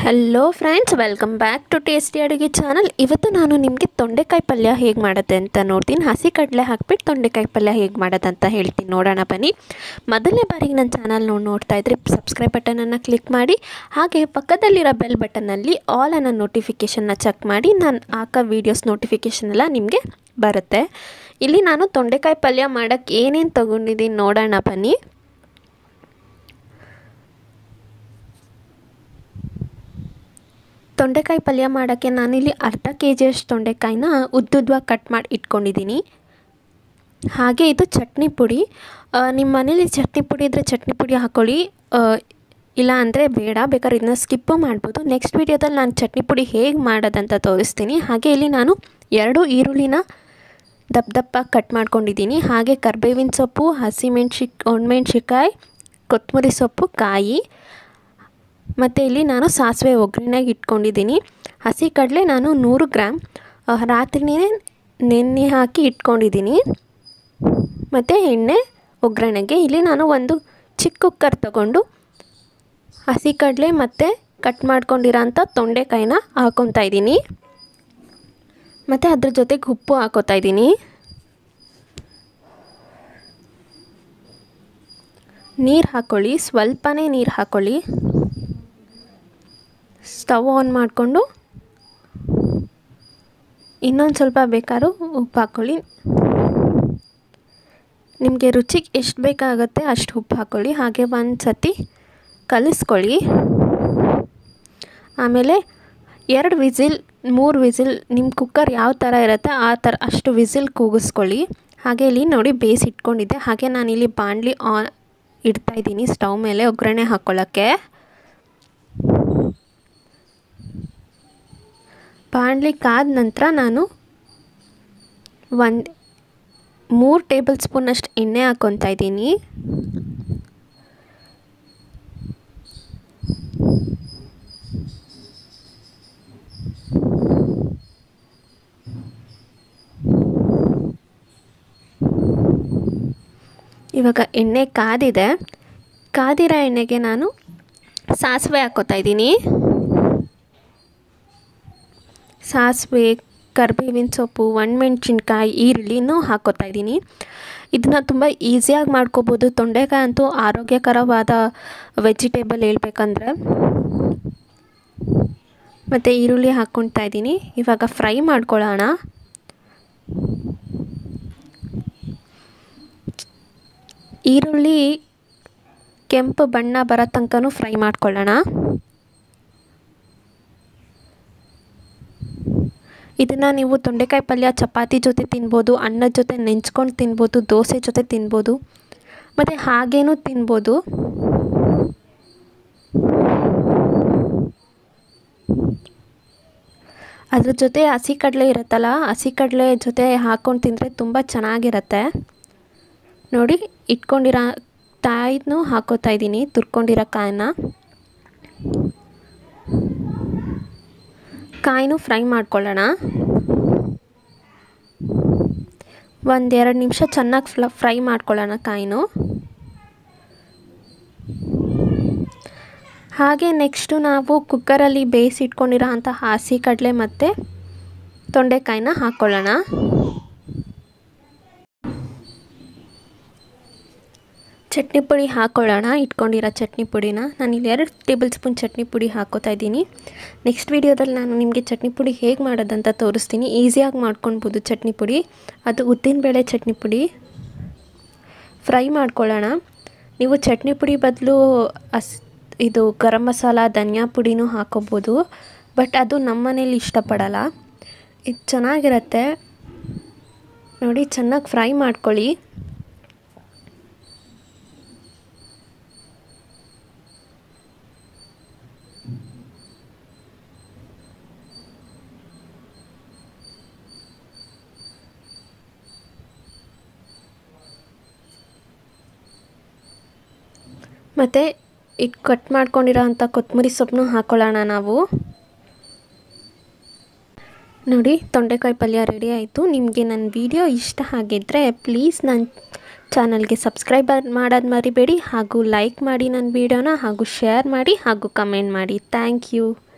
Hello friends, welcome back to tasty ಅಡುಗೆ channel. ಇವತ್ತು ನಾನು ನಿಮಗೆ ತೊಂಡೆಕಾಯಿ ಪಲ್ಯ ಹೇಗೆ ಮಾಡೋದು ಅಂತ ನೋಡ್ತೀನಿ. ಹಸಿ ಕಡಲೆ ಹಾಕ್ಬಿಟ್ಟು ತೊಂಡೆಕಾಯಿ ಪಲ್ಯ ಹೇಗೆ ಮಾಡೋದಂತ ಹೇಳ್ತೀನಿ, ನೋಡೋಣ ಬನ್ನಿ. ಮೊದಲನೇ ಬಾರಿಗೆ ನನ್ನ ಚಾನಲ್ ನೋಡ್ತಾ ಇದ್ದರೆ ಸಬ್ಸ್ಕ್ರೈಬ್ ಬಟನನ್ನು ಕ್ಲಿಕ್ ಮಾಡಿ, ಹಾಗೆ ಪಕ್ಕದಲ್ಲಿರೋ ಬೆಲ್ ಬಟನ್ನಲ್ಲಿ ಆಲ್ ಅನ್ನೋ ನೋಟಿಫಿಕೇಷನ್ನ ಚೆಕ್ ಮಾಡಿ. ನಾನು ಹಾಕೋ ವೀಡಿಯೋಸ್ ನೋಟಿಫಿಕೇಷನ್ ಎಲ್ಲ ನಿಮಗೆ ಬರುತ್ತೆ. ಇಲ್ಲಿ ನಾನು ತೊಂಡೆಕಾಯಿ ಪಲ್ಯ ಮಾಡೋಕ್ಕೆ ಏನೇನು ತೊಗೊಂಡಿದ್ದೀನಿ ನೋಡೋಣ ಬನ್ನಿ. ತೊಂಡೆಕಾಯಿ ಪಲ್ಯ ಮಾಡೋಕ್ಕೆ ನಾನಿಲ್ಲಿ ಅರ್ಧ kg ಅಷ್ಟು ತೊಂಡೆಕಾಯಿನ ಉದ್ದುದ್ದವಾಗಿ ಕಟ್ ಮಾಡಿ ಇಟ್ಕೊಂಡಿದ್ದೀನಿ. ಹಾಗೆ ಇದು ಚಟ್ನಿ ಪುಡಿ. ನಿಮ್ಮ ಮನೇಲಿ ಚಟ್ನಿ ಪುಡಿ ಇದ್ದರೆ ಚಟ್ನಿ ಪುಡಿ ಹಾಕ್ಕೊಳ್ಳಿ, ಇಲ್ಲ ಅಂದರೆ ಬೇಡ, ಬೇಕಾದ್ರೆ ಇದನ್ನ ಸ್ಕಿಪ್ಪು ಮಾಡ್ಬೋದು. ನೆಕ್ಸ್ಟ್ ವೀಡಿಯೋದಲ್ಲಿ ನಾನು ಚಟ್ನಿ ಪುಡಿ ಹೇಗೆ ಮಾಡೋದಂತ ತೋರಿಸ್ತೀನಿ. ಹಾಗೆ ಇಲ್ಲಿ ನಾನು 2 ಈರುಳ್ಳಿನ ದಪ್ಪ ಕಟ್ ಮಾಡ್ಕೊಂಡಿದ್ದೀನಿ. ಹಾಗೆ ಕರಿಬೇವಿನ ಸೊಪ್ಪು, ಒಣಮೆಣ್ಸಿಕಾಯಿ, ಕೊತ್ತಂಬರಿ ಸೊಪ್ಪು, ಕಾಯಿ, ಮತ್ತು ಇಲ್ಲಿ ನಾನು ಸಾಸಿವೆ ಒಗ್ಗರಣೆಗೆ ಇಟ್ಕೊಂಡಿದ್ದೀನಿ. ಹಸಿ ಕಡಲೆ ನಾನು 100 ಗ್ರಾಮ್ ರಾತ್ರಿನೇ ನೆನೆ ಹಾಕಿ ಇಟ್ಕೊಂಡಿದ್ದೀನಿ. ಮತ್ತು ಎಣ್ಣೆ ಒಗ್ಗರಣೆಗೆ ಇಲ್ಲಿ ನಾನು ಒಂದು ಚಿಕ್ಕ ಕುಕ್ಕರ್ ತಗೊಂಡು ಹಸಿ ಕಡಲೆ ಮತ್ತು ಕಟ್ ಮಾಡ್ಕೊಂಡಿರೋಂಥ ತೊಂಡೆಕಾಯಿನ ಹಾಕ್ಕೊತಾ ಇದ್ದೀನಿ. ಮತ್ತು ಅದ್ರ ಜೊತೆಗೆ ಉಪ್ಪು ಹಾಕೋತಾ ಇದ್ದೀನಿ. ನೀರು ಹಾಕ್ಕೊಳ್ಳಿ, ಸ್ವಲ್ಪನೇ ನೀರು ಹಾಕ್ಕೊಳ್ಳಿ. ಸ್ಟವ್ ಆನ್ ಮಾಡಿಕೊಂಡು ಇನ್ನೊಂದು ಸ್ವಲ್ಪ ಬೇಕಾದ್ರೂ ಉಪ್ಪು ಹಾಕ್ಕೊಳ್ಳಿ. ನಿಮಗೆ ರುಚಿಗೆ ಎಷ್ಟು ಬೇಕಾಗುತ್ತೆ ಅಷ್ಟು ಉಪ್ಪು ಹಾಕ್ಕೊಳ್ಳಿ. ಹಾಗೆ ಒಂದು ಸತಿ ಕಲಿಸ್ಕೊಳ್ಳಿ. ಆಮೇಲೆ 2 ವಿಸಿಲ್ 3 ವಿಸಿಲ್ ನಿಮ್ಮ ಕುಕ್ಕರ್ ಯಾವ ಥರ ಇರುತ್ತೆ ಆ ಥರ ಅಷ್ಟು ವಿಸಿಲ್ ಕೂಗಿಸ್ಕೊಳ್ಳಿ. ಹಾಗೆ ಇಲ್ಲಿ ನೋಡಿ ಬೇಯಿಸಿ ಇಟ್ಕೊಂಡಿದ್ದೆ. ಹಾಗೆ ನಾನಿಲ್ಲಿ ಬಾಣಲಿ ಇಡ್ತಾಯಿದ್ದೀನಿ ಸ್ಟವ್ ಮೇಲೆ ಒಗ್ಗರಣೆ ಹಾಕ್ಕೊಳ್ಳೋಕ್ಕೆ. ಬಾಣಲಿ ಕಾದ ನಂತರ ನಾನು 3 ಟೇಬಲ್ ಸ್ಪೂನಷ್ಟು ಎಣ್ಣೆ ಹಾಕ್ಕೊತಾ ಇದ್ದೀನಿ. ಇವಾಗ ಎಣ್ಣೆ ಕಾದಿರೋ ಎಣ್ಣೆಗೆ ನಾನು ಸಾಸಿವೆ ಹಾಕ್ಕೊತಾ ಇದ್ದೀನಿ. ಸಾಸಿವೆ, ಕರಿಬೇವಿನ ಸೊಪ್ಪು, ಒಣಮೆಣ್ಸಿನ್ಕಾಯಿ, ಈರುಳ್ಳಿನೂ ಹಾಕ್ಕೊತಾ ಇದ್ದೀನಿ. ಇದನ್ನು ತುಂಬ ಈಸಿಯಾಗಿ ಮಾಡ್ಕೋಬೋದು. ತೊಂಡೆಕಾಯಿ ಅಂತೂ ಆರೋಗ್ಯಕರವಾದ ವೆಜಿಟೇಬಲ್ ಹೇಳ್ಬೇಕಂದ್ರೆ. ಮತ್ತು ಈರುಳ್ಳಿ ಹಾಕ್ಕೊತಾ ಇದ್ದೀನಿ. ಇವಾಗ ಫ್ರೈ ಮಾಡ್ಕೊಳ್ಳೋಣ. ಈರುಳ್ಳಿ ಕೆಂಪು ಬಣ್ಣ ಬರೋ ತನಕನೂ ಫ್ರೈ ಮಾಡ್ಕೊಳ್ಳೋಣ. ಇದನ್ನು ನೀವು ತೊಂಡೆಕಾಯಿ ಪಲ್ಯ ಚಪಾತಿ ಜೊತೆ ತಿನ್ಬೋದು, ಅನ್ನದ ಜೊತೆ ನೆಂಚ್ಕೊಂಡು ತಿನ್ಬೋದು, ದೋಸೆ ಜೊತೆ ತಿನ್ಬೋದು, ಮತ್ತು ಹಾಗೇನೂ ತಿನ್ಬೋದು. ಅದ್ರ ಜೊತೆ ಹಸಿ ಕಡಲೆ ಇರುತ್ತಲ್ಲ, ಹಸಿ ಕಡಲೆ ಜೊತೆ ಹಾಕ್ಕೊಂಡು ತಿಂದರೆ ತುಂಬ ಚೆನ್ನಾಗಿರುತ್ತೆ. ನೋಡಿ, ಇಟ್ಕೊಂಡಿರೋ ಕಾಯಿನೂ ಹಾಕೋತಾ ಇದ್ದೀನಿ, ತುರ್ಕೊಂಡಿರೋ ಕಾಯಿನೂ ಫ್ರೈ ಮಾಡ್ಕೊಳ್ಳೋಣ. 1-2 ನಿಮಿಷ ಚೆನ್ನಾಗಿ ಫ್ರೈ ಮಾಡ್ಕೊಳ್ಳೋಣ ಕಾಯಿನೂ. ಹಾಗೆ ನೆಕ್ಸ್ಟು ನಾವು ಕುಕ್ಕರಲ್ಲಿ ಬೇಯಿಸಿಟ್ಕೊಂಡಿರೋ ಅಂಥ ಹಸಿ ಕಡಲೆ ಮತ್ತು ತೊಂಡೆಕಾಯಿನ ಹಾಕ್ಕೊಳ್ಳೋಣ. ಚಟ್ನಿ ಪುಡಿ ಹಾಕ್ಕೊಳ್ಳೋಣ. ಇಟ್ಕೊಂಡಿರೋ ಚಟ್ನಿ ಪುಡಿನ ನಾನಿಲ್ಲಿ 2 ಟೇಬಲ್ ಸ್ಪೂನ್ ಚಟ್ನಿ ಪುಡಿ ಹಾಕ್ಕೋತಾ ಇದ್ದೀನಿ. ನೆಕ್ಸ್ಟ್ ವೀಡಿಯೋದಲ್ಲಿ ನಾನು ನಿಮಗೆ ಚಟ್ನಿ ಪುಡಿ ಹೇಗೆ ಮಾಡೋದಂತ ತೋರಿಸ್ತೀನಿ. ಈಸಿಯಾಗಿ ಮಾಡ್ಕೊಳ್ಬೋದು ಚಟ್ನಿ ಪುಡಿ. ಅದು ಉದ್ದಿನಬೇಳೆ ಚಟ್ನಿ ಪುಡಿ. ಫ್ರೈ ಮಾಡ್ಕೊಳ್ಳೋಣ. ನೀವು ಚಟ್ನಿ ಪುಡಿ ಬದಲು ಇದು ಗರಂ ಮಸಾಲ, ಧನಿಯಾ ಪುಡಿನೂ ಹಾಕೋಬೋದು, ಬಟ್ ಅದು ನಮ್ಮ ಮನೇಲಿ ಇಷ್ಟಪಡಲ್ಲ. ಇದು ಚೆನ್ನಾಗಿರುತ್ತೆ. ನೋಡಿ, ಚೆನ್ನಾಗಿ ಫ್ರೈ ಮಾಡ್ಕೊಳ್ಳಿ. ಮತ್ತು ಕಟ್ ಮಾಡ್ಕೊಂಡಿರೋ ಅಂಥ ಕೊತ್ತಂಬರಿ ಸೊಪ್ಪನ್ನು ಹಾಕ್ಕೊಳ್ಳೋಣ ನಾವು. ನೋಡಿ, ತೊಂಡೆಕಾಯಿ ಪಲ್ಯ ರೆಡಿ ಆಯಿತು. ನಿಮಗೆ ನನ್ನ ವಿಡಿಯೋ ಇಷ್ಟ ಆಗಿದ್ದರೆ ಪ್ಲೀಸ್ ನನ್ನ ಚಾನಲ್ಗೆ ಸಬ್ಸ್ಕ್ರೈಬ್ ಮಾಡೋದು ಮರಿಬೇಡಿ. ಹಾಗೂ ಲೈಕ್ ಮಾಡಿ ನನ್ನ ವಿಡಿಯೋನ, ಹಾಗೂ ಶೇರ್ ಮಾಡಿ, ಹಾಗೂ ಕಮೆಂಟ್ ಮಾಡಿ. Thank you.